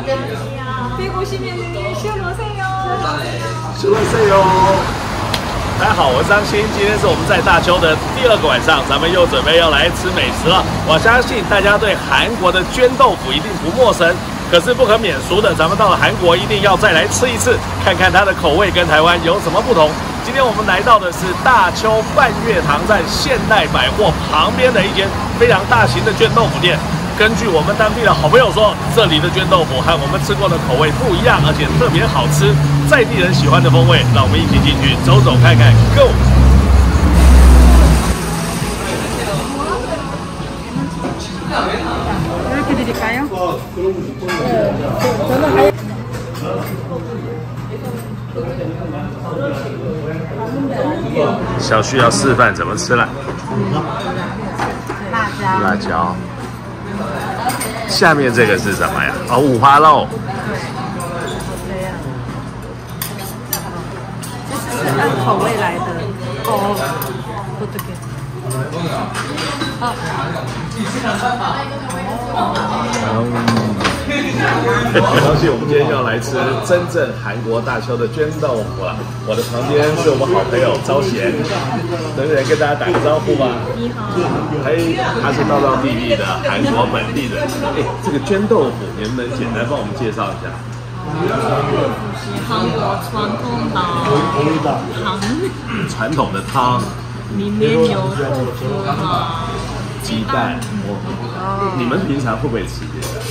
150년 쉬어놓으세요. 休息哟！大家好，我是张鑫，今天是我们在大邱的第2个晚上，咱们又准备要来吃美食了。我相信大家对韩国的绢豆腐一定不陌生，可是不可免俗的，咱们到了韩国一定要再来吃一次，看看它的口味跟台湾有什么不同。今天我们来到的是大邱半月堂站现代百货旁边的一间非常大型的绢豆腐店。根据我们当地的好朋友说，这里的绢豆腐和我们吃过的口味不一样，而且特别好吃，在地人喜欢的风味。让我们一起进去走走看看 ，Go！ 이렇게 드릴까요? 저는 小旭要示范怎么吃了。 辣椒。 下面这个是什么呀？哦，五花肉。 这是按口味来的。哦，不这个。 很高兴我们今天要来吃真正韩国大邱的绢豆腐了。我的旁边是我们好朋友招贤，能不能跟大家打个招呼吧？ 你好。 嘿，他是道道地地的韩国本地人。哎，这个绢豆腐，你能不能简单帮我们介绍一下？ 韩国传统的汤， 里面有豆腐和鸡蛋。你们平常会不会吃这个？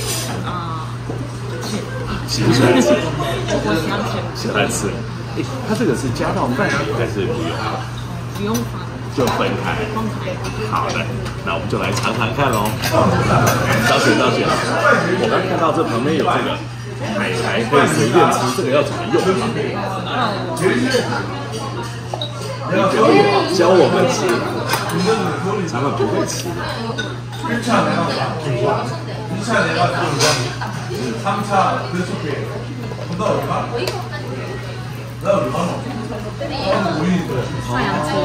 喜欢吃，喜欢吃。哎，它这个是加到饭里还是不用？ 不用放， 就分开。好的，那我们就来尝尝看喽。招贤，我刚看到这旁边有这个海苔，可以随便吃，这个要怎么用？你可以教我们吃，咱们不会吃的。 上扬车。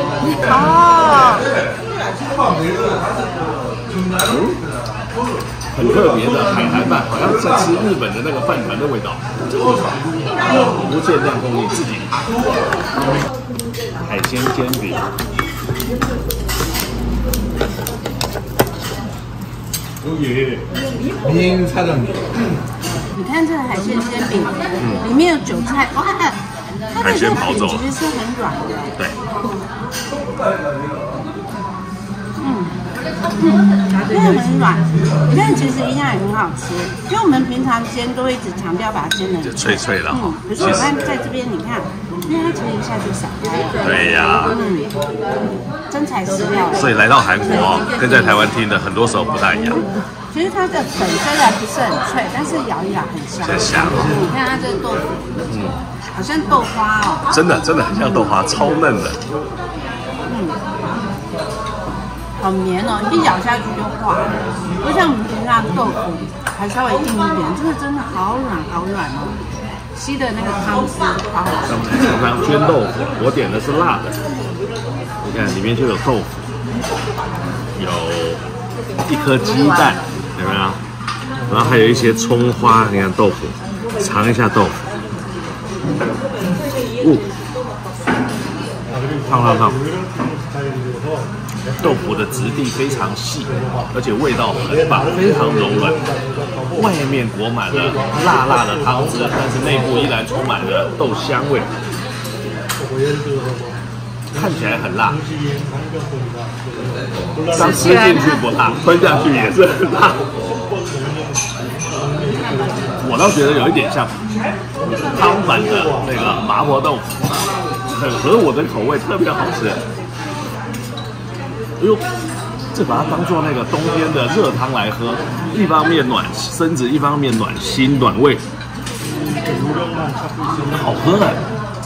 很特别的海苔饭，好像在吃日本的那个饭团的味道。这个无限量供应，自己拿。海鲜煎饼。 明菜的米， 你看这个海鲜煎饼，里面有韭菜，哇，它的这个皮其实是很软的。 对。 真的很软，但其实一样也很好吃。因为我们平常煎都会一直强调把它煎得脆脆的。 可是我看在这边，你看，因为它其实一下就散开了。 对呀。 真材实料。 所以来到韩国，跟在台湾听的很多时候不大一样。 其实它的粉虽然不是很脆，但是咬一咬很香。 很香哦。 你看它这个豆腐，好像豆花哦。 真的很像豆花，超嫩的。 好绵哦，一咬下去就化了，不像我们平常豆腐还稍微硬一点，这个真的好软哦，吸的那个汤汁好好吃。 尝尝绢豆腐，我点的是辣的，你看里面就有豆腐，有一颗鸡蛋，有没有？然后还有一些葱花，你看豆腐，尝一下豆腐，烫。豆腐的质地非常细，而且味道很棒，非常柔软。外面裹满了辣的汤汁，但是内部依然充满了豆香味。看起来很辣，刚吃进去不辣，吞下去也是很辣。我倒觉得有一点像汤版的那个麻婆豆腐，很合我的口味，特别好吃。哎呦，这把它当做那个冬天的热汤来喝，一方面暖身子，一方面暖心暖胃，好喝啊！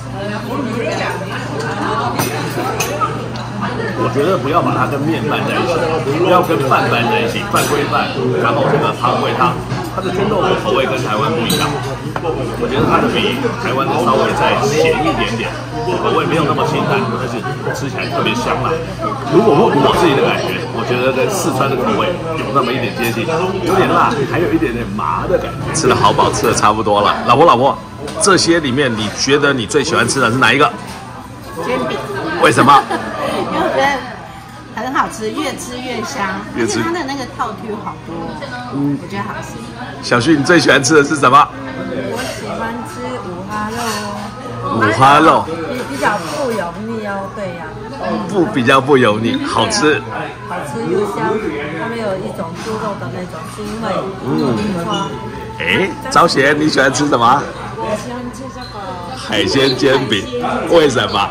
我觉得不要把它跟面拌在一起，不要跟饭拌在一起，饭归饭，然后这个汤归汤。它的绢豆腐口味跟台湾不一样，我觉得它的比台湾的稍微再咸一点点，口味没有那么清淡，但是吃起来特别香辣。如果我自己的感觉，我我觉得跟四川的口味有那么一点接近，有点辣，还有一点点麻的感觉。吃的好饱，吃的差不多了。老婆，这些里面你觉得你最喜欢吃的是哪一个？ 煎饼。 为什么？ 因为我觉得很好吃，越吃越香，而且它的那个套 Q 好多，我觉得好吃。 小旭，你最喜欢吃的是什么？ 我喜欢吃五花肉哦。 五花肉比较不油腻哦，对呀。 比较不油腻，好吃。 好吃又香，他们有一种猪肉的那种腥味。 哎，招贤，你喜欢吃什么？ 我喜欢吃这个海鲜煎饼，为什么？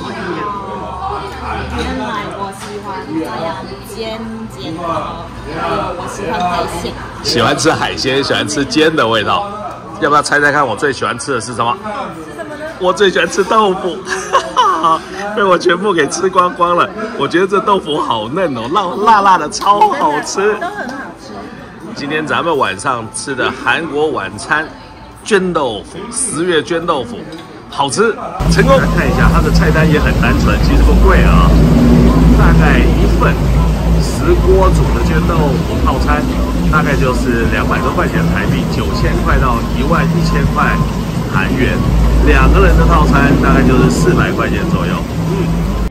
原来我喜欢这样煎的，我喜欢海鲜。 喜欢吃海鲜，喜欢吃煎的味道。要不要猜猜看，我最喜欢吃的是什么？ 是什么呢？ 我最喜欢吃豆腐，被我全部给吃光光了。我觉得这豆腐好嫩哦，辣辣的，超好吃， 都很好吃。 今天咱们晚上吃的韩国晚餐，绢豆腐，10月绢豆腐，好吃，成功。来看一下它的菜单也很单纯，其实不贵啊，大概一份10锅煮的绢豆腐套餐，大概就是200多块钱台币，9000块到11000块韩元，2个人的套餐大概就是400块钱左右。